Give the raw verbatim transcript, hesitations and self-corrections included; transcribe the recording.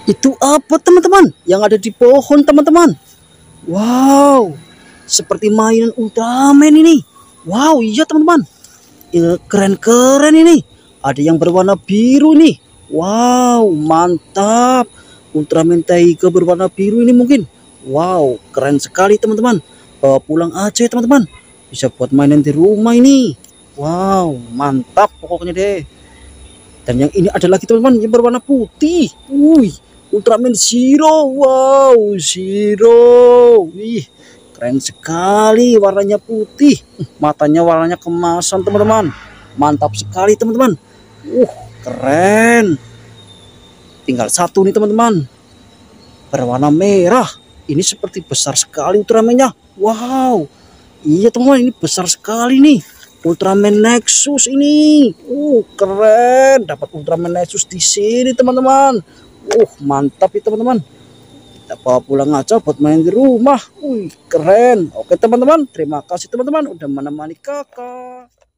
Itu apa teman-teman yang ada di pohon teman-teman? Wow, seperti mainan Ultraman ini. Wow, iya teman-teman. Eh, Keren-keren ini. Ada yang berwarna biru nih. Wow, mantap. Ultraman Taiga berwarna biru ini mungkin. Wow, keren sekali teman-teman. Bawa pulang aja ya teman-teman. Bisa buat mainan di rumah ini. Wow, mantap pokoknya deh. Dan yang ini ada lagi teman-teman yang berwarna putih. Wih, Ultraman Zero. Wow, Zero. Wih, keren sekali warnanya putih. Matanya warnanya kemasan teman-teman. Mantap sekali teman-teman. Uh, keren. Tinggal satu nih teman-teman. Berwarna merah. Ini seperti besar sekali Ultramannya. Wow. Iya teman-teman, ini besar sekali nih. Ultraman Nexus ini. Uh, keren. Dapat Ultraman Nexus di sini teman-teman. Uh, mantap ya teman-teman. Kita bawa pulang aja buat main di rumah. Wih, keren. Oke teman-teman, terima kasih teman-teman udah menemani kakak.